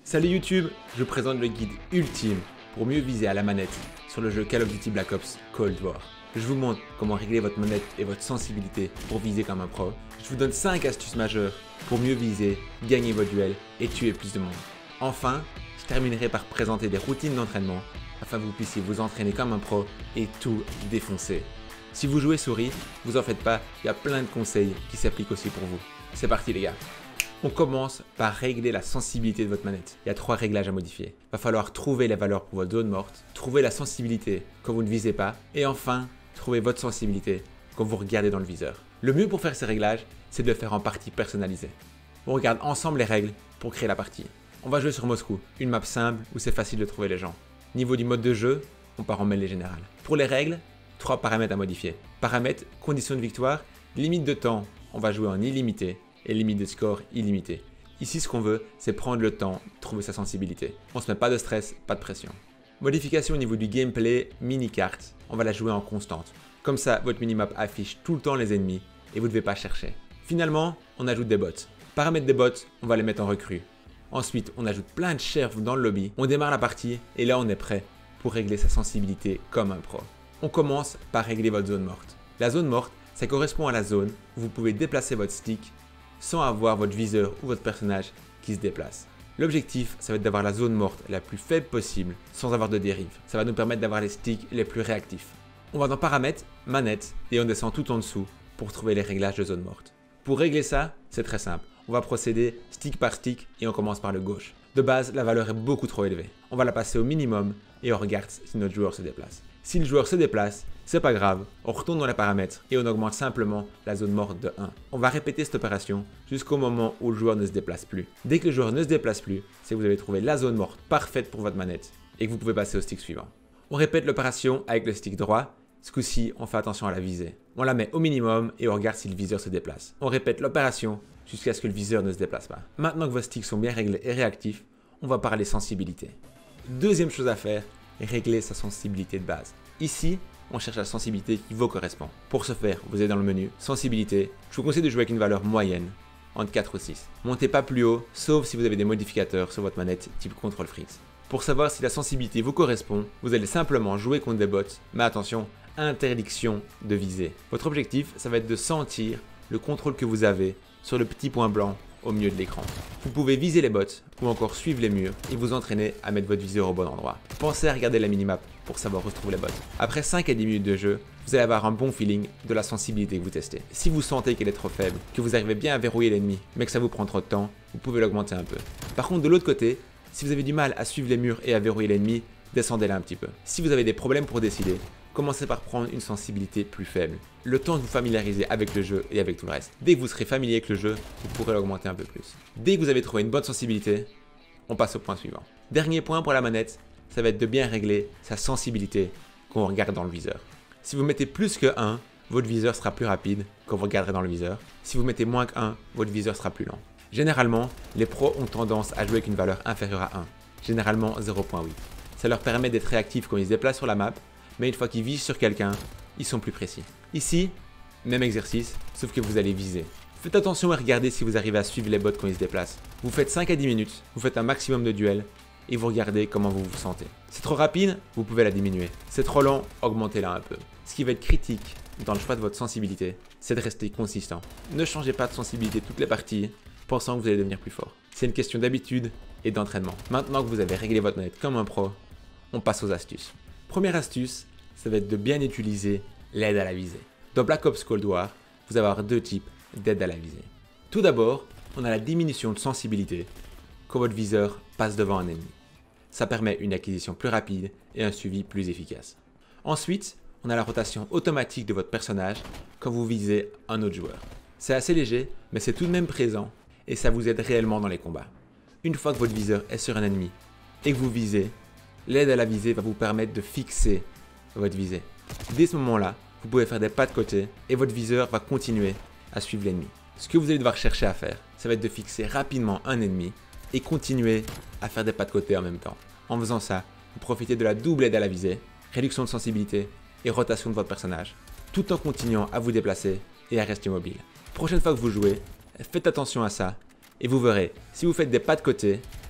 Salut YouTube, je vous présente le guide ultime pour mieux viser à la manette sur le jeu Call of Duty Black Ops Cold War. Je vous montre comment régler votre manette et votre sensibilité pour viser comme un pro. Je vous donne 5 astuces majeures pour mieux viser, gagner vos duels et tuer plus de monde. Enfin, je terminerai par présenter des routines d'entraînement afin que vous puissiez vous entraîner comme un pro et tout défoncer. Si vous jouez souris, vous en faites pas, il y a plein de conseils qui s'appliquent aussi pour vous. C'est parti les gars. On commence par régler la sensibilité de votre manette. Il y a 3 réglages à modifier. Il va falloir trouver les valeurs pour votre zone morte, trouver la sensibilité quand vous ne visez pas, et enfin, trouver votre sensibilité quand vous regardez dans le viseur. Le mieux pour faire ces réglages, c'est de le faire en partie personnalisée. On regarde ensemble les règles pour créer la partie. On va jouer sur Moscou, une map simple où c'est facile de trouver les gens. Niveau du mode de jeu, on part en mêlée générale. Pour les règles, 3 paramètres à modifier. Paramètres, conditions de victoire, limite de temps, on va jouer en illimité, et limite de score illimité. Ici, ce qu'on veut, c'est prendre le temps de trouver sa sensibilité. On se met pas de stress, pas de pression. Modification au niveau du gameplay, mini-carte, on va la jouer en constante. Comme ça, votre minimap affiche tout le temps les ennemis et vous ne devez pas chercher. Finalement, on ajoute des bots. Paramètres des bots, on va les mettre en recrue. Ensuite, on ajoute plein de sheriffs dans le lobby. On démarre la partie et là, on est prêt pour régler sa sensibilité comme un pro. On commence par régler votre zone morte. La zone morte, ça correspond à la zone où vous pouvez déplacer votre stick sans avoir votre viseur ou votre personnage qui se déplace. L'objectif, ça va être d'avoir la zone morte la plus faible possible sans avoir de dérive. Ça va nous permettre d'avoir les sticks les plus réactifs. On va dans paramètres, manette et on descend tout en dessous pour trouver les réglages de zone morte. Pour régler ça, c'est très simple. On va procéder stick par stick et on commence par le gauche. De base, la valeur est beaucoup trop élevée. On va la passer au minimum et on regarde si notre joueur se déplace. Si le joueur se déplace, c'est pas grave, on retourne dans les paramètres et on augmente simplement la zone morte de 1. On va répéter cette opération jusqu'au moment où le joueur ne se déplace plus. Dès que le joueur ne se déplace plus, c'est que vous avez trouvé la zone morte parfaite pour votre manette et que vous pouvez passer au stick suivant. On répète l'opération avec le stick droit. Ce coup-ci, on fait attention à la visée. On la met au minimum et on regarde si le viseur se déplace. On répète l'opération jusqu'à ce que le viseur ne se déplace pas. Maintenant que vos sticks sont bien réglés et réactifs, on va parler sensibilité. Deuxième chose à faire, régler sa sensibilité de base. Ici, on cherche la sensibilité qui vous correspond. Pour ce faire, vous êtes dans le menu sensibilité. Je vous conseille de jouer avec une valeur moyenne, entre 4 ou 6. Montez pas plus haut, sauf si vous avez des modificateurs sur votre manette type control freeze. Pour savoir si la sensibilité vous correspond, vous allez simplement jouer contre des bots, mais attention, interdiction de viser. Votre objectif, ça va être de sentir le contrôle que vous avez sur le petit point blanc au milieu de l'écran. Vous pouvez viser les bots ou encore suivre les murs et vous entraîner à mettre votre viseur au bon endroit. Pensez à regarder la minimap pour savoir où se trouvent les bots. Après 5 à 10 minutes de jeu, vous allez avoir un bon feeling de la sensibilité que vous testez. Si vous sentez qu'elle est trop faible, que vous arrivez bien à verrouiller l'ennemi, mais que ça vous prend trop de temps, vous pouvez l'augmenter un peu. Par contre, de l'autre côté, si vous avez du mal à suivre les murs et à verrouiller l'ennemi, descendez-la un petit peu. Si vous avez des problèmes pour décider, commencez par prendre une sensibilité plus faible. Le temps de vous familiariser avec le jeu et avec tout le reste. Dès que vous serez familier avec le jeu, vous pourrez l'augmenter un peu plus. Dès que vous avez trouvé une bonne sensibilité, on passe au point suivant. Dernier point pour la manette, ça va être de bien régler sa sensibilité quand on regarde dans le viseur. Si vous mettez plus que 1, votre viseur sera plus rapide quand vous regarderez dans le viseur. Si vous mettez moins que 1, votre viseur sera plus lent. Généralement, les pros ont tendance à jouer avec une valeur inférieure à 1, généralement 0.8. Ça leur permet d'être réactifs quand ils se déplacent sur la map, mais une fois qu'ils visent sur quelqu'un, ils sont plus précis. Ici, même exercice, sauf que vous allez viser. Faites attention à regarder si vous arrivez à suivre les bots quand ils se déplacent. Vous faites 5 à 10 minutes, vous faites un maximum de duels et vous regardez comment vous vous sentez. C'est trop rapide, vous pouvez la diminuer. C'est trop lent, augmentez-la un peu. Ce qui va être critique dans le choix de votre sensibilité, c'est de rester consistant. Ne changez pas de sensibilité toutes les parties, pensant que vous allez devenir plus fort. C'est une question d'habitude et d'entraînement. Maintenant que vous avez réglé votre manette comme un pro, on passe aux astuces. Première astuce, ça va être de bien utiliser l'aide à la visée. Dans Black Ops Cold War, vous allez avoir 2 types d'aide à la visée. Tout d'abord, on a la diminution de sensibilité quand votre viseur passe devant un ennemi. Ça permet une acquisition plus rapide et un suivi plus efficace. Ensuite, on a la rotation automatique de votre personnage quand vous visez un autre joueur. C'est assez léger, mais c'est tout de même présent et ça vous aide réellement dans les combats. Une fois que votre viseur est sur un ennemi et que vous visez, l'aide à la visée va vous permettre de fixer votre visée. Dès ce moment-là, vous pouvez faire des pas de côté et votre viseur va continuer à suivre l'ennemi. Ce que vous allez devoir chercher à faire, ça va être de fixer rapidement un ennemi et continuer à faire des pas de côté en même temps. En faisant ça, vous profitez de la double aide à la visée, réduction de sensibilité et rotation de votre personnage, tout en continuant à vous déplacer et à rester mobile. Prochaine fois que vous jouez, faites attention à ça et vous verrez, si vous faites des pas de côté,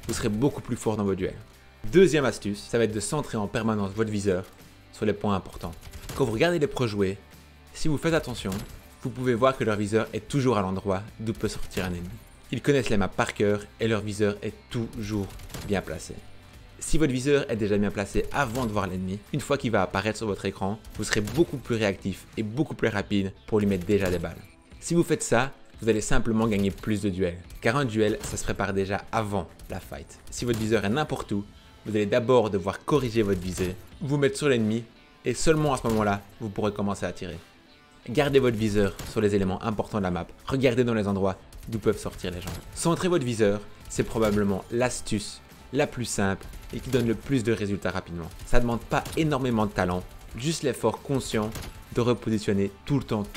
vous serez beaucoup plus fort dans vos duels. Deuxième astuce, ça va être de centrer en permanence votre viseur sur les points importants. Quand vous regardez les pros jouer, si vous faites attention, vous pouvez voir que leur viseur est toujours à l'endroit d'où peut sortir un ennemi. Ils connaissent les maps par cœur et leur viseur est toujours bien placé. Si votre viseur est déjà bien placé avant de voir l'ennemi, une fois qu'il va apparaître sur votre écran, vous serez beaucoup plus réactif et beaucoup plus rapide pour lui mettre déjà des balles. Si vous faites ça, vous allez simplement gagner plus de duels, car un duel, ça se prépare déjà avant la fight. Si votre viseur est n'importe où, vous allez d'abord devoir corriger votre visée, vous mettre sur l'ennemi, et seulement à ce moment-là, vous pourrez commencer à tirer. Gardez votre viseur sur les éléments importants de la map, regardez dans les endroits d'où peuvent sortir les gens. Centrer votre viseur, c'est probablement l'astuce la plus simple et qui donne le plus de résultats rapidement. Ça ne demande pas énormément de talent, juste l'effort conscient de repositionner tout le temps.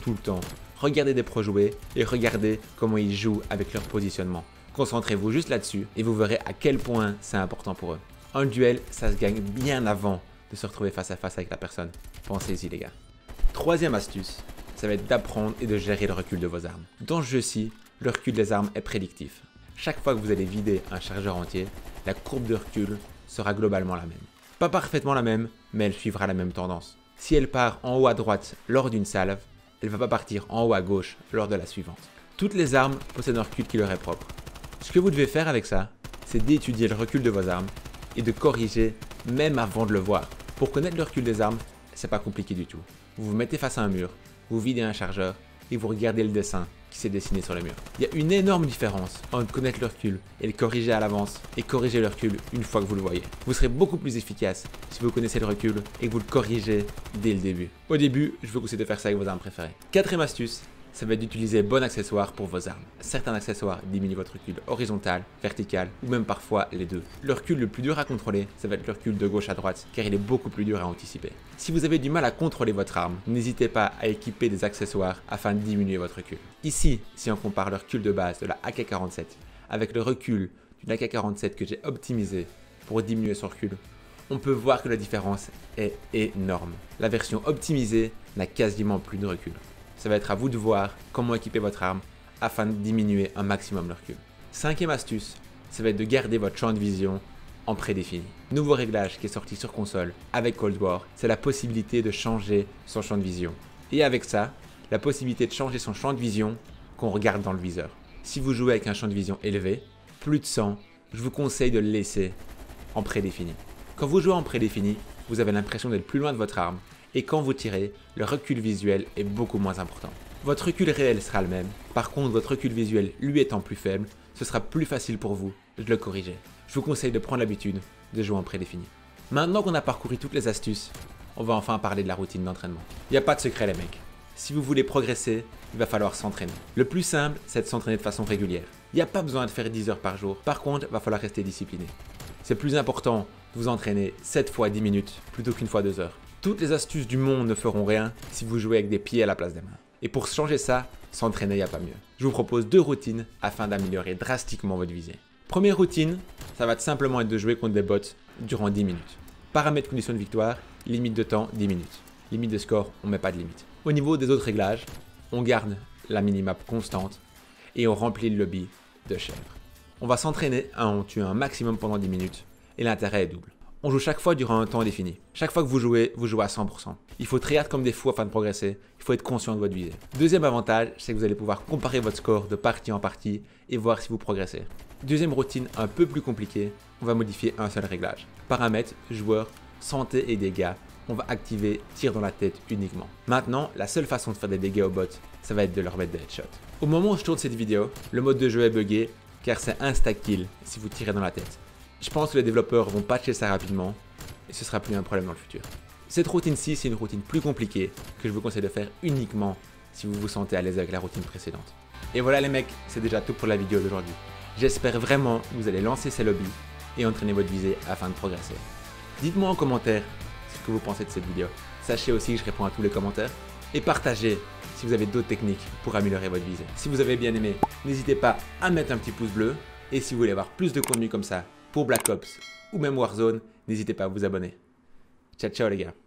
Regardez des pros jouer et regardez comment ils jouent avec leur positionnement. Concentrez-vous juste là-dessus et vous verrez à quel point c'est important pour eux. Un duel, ça se gagne bien avant de se retrouver face à face avec la personne. Pensez-y les gars. Troisième astuce, ça va être d'apprendre et de gérer le recul de vos armes. Dans ce jeu-ci, le recul des armes est prédictif. Chaque fois que vous allez vider un chargeur entier, la courbe de recul sera globalement la même. Pas parfaitement la même, mais elle suivra la même tendance. Si elle part en haut à droite lors d'une salve, elle ne va pas partir en haut à gauche lors de la suivante. Toutes les armes possèdent un recul qui leur est propre. Ce que vous devez faire avec ça, c'est d'étudier le recul de vos armes et de corriger même avant de le voir. Pour connaître le recul des armes, c'est pas compliqué du tout. Vous vous mettez face à un mur, vous videz un chargeur et vous regardez le dessin qui s'est dessiné sur le mur. Il y a une énorme différence entre connaître le recul et le corriger à l'avance et corriger le recul une fois que vous le voyez. Vous serez beaucoup plus efficace si vous connaissez le recul et que vous le corrigez dès le début. Au début, je vous conseille de faire ça avec vos armes préférées. Quatrième astuce, ça va être d'utiliser bon accessoire pour vos armes. Certains accessoires diminuent votre recul horizontal, vertical ou même parfois les deux. Le recul le plus dur à contrôler, ça va être le recul de gauche à droite car il est beaucoup plus dur à anticiper. Si vous avez du mal à contrôler votre arme, n'hésitez pas à équiper des accessoires afin de diminuer votre recul. Ici, si on compare le recul de base de la AK-47 avec le recul d'une AK-47 que j'ai optimisé pour diminuer son recul, on peut voir que la différence est énorme. La version optimisée n'a quasiment plus de recul. Ça va être à vous de voir comment équiper votre arme afin de diminuer un maximum le recul. Cinquième astuce, ça va être de garder votre champ de vision en prédéfini. Nouveau réglage qui est sorti sur console avec Cold War, c'est la possibilité de changer son champ de vision. Et avec ça, la possibilité de changer son champ de vision qu'on regarde dans le viseur. Si vous jouez avec un champ de vision élevé, plus de 100, je vous conseille de le laisser en prédéfini. Quand vous jouez en prédéfini, vous avez l'impression d'être plus loin de votre arme. Et quand vous tirez, le recul visuel est beaucoup moins important. Votre recul réel sera le même, par contre votre recul visuel lui étant plus faible, ce sera plus facile pour vous de le corriger. Je vous conseille de prendre l'habitude de jouer en prédéfini. Maintenant qu'on a parcouru toutes les astuces, on va enfin parler de la routine d'entraînement. Il n'y a pas de secret les mecs. Si vous voulez progresser, il va falloir s'entraîner. Le plus simple, c'est de s'entraîner de façon régulière. Il n'y a pas besoin de faire 10 heures par jour, par contre, il va falloir rester discipliné. C'est plus important de vous entraîner 7 fois 10 minutes plutôt qu'une fois 2 heures. Toutes les astuces du monde ne feront rien si vous jouez avec des pieds à la place des mains. Et pour changer ça, s'entraîner, il n'y a pas mieux. Je vous propose 2 routines afin d'améliorer drastiquement votre visée. Première routine, ça va simplement être de jouer contre des bots durant 10 minutes. Paramètres conditions de victoire, limite de temps 10 minutes. Limite de score, on ne met pas de limite. Au niveau des autres réglages, on garde la minimap constante et on remplit le lobby de chèvres. On va s'entraîner à en tuer un maximum pendant 10 minutes et l'intérêt est double. On joue chaque fois durant un temps défini. Chaque fois que vous jouez à 100%. Il faut tryhard comme des fous afin de progresser. Il faut être conscient de votre visée. Deuxième avantage, c'est que vous allez pouvoir comparer votre score de partie en partie et voir si vous progressez. Deuxième routine un peu plus compliquée, on va modifier un seul réglage. Paramètres, joueurs, santé et dégâts. On va activer tir dans la tête uniquement. Maintenant, la seule façon de faire des dégâts aux bots, ça va être de leur mettre des headshots. Au moment où je tourne cette vidéo, le mode de jeu est buggé car c'est insta-kill si vous tirez dans la tête. Je pense que les développeurs vont patcher ça rapidement et ce sera plus un problème dans le futur. Cette routine-ci, c'est une routine plus compliquée que je vous conseille de faire uniquement si vous vous sentez à l'aise avec la routine précédente. Et voilà les mecs, c'est déjà tout pour la vidéo d'aujourd'hui. J'espère vraiment que vous allez lancer ces lobbies et entraîner votre visée afin de progresser. Dites-moi en commentaire ce que vous pensez de cette vidéo. Sachez aussi que je réponds à tous les commentaires et partagez si vous avez d'autres techniques pour améliorer votre visée. Si vous avez bien aimé, n'hésitez pas à mettre un petit pouce bleu et si vous voulez avoir plus de contenu comme ça pour Black Ops ou même Warzone, n'hésitez pas à vous abonner. Ciao ciao les gars.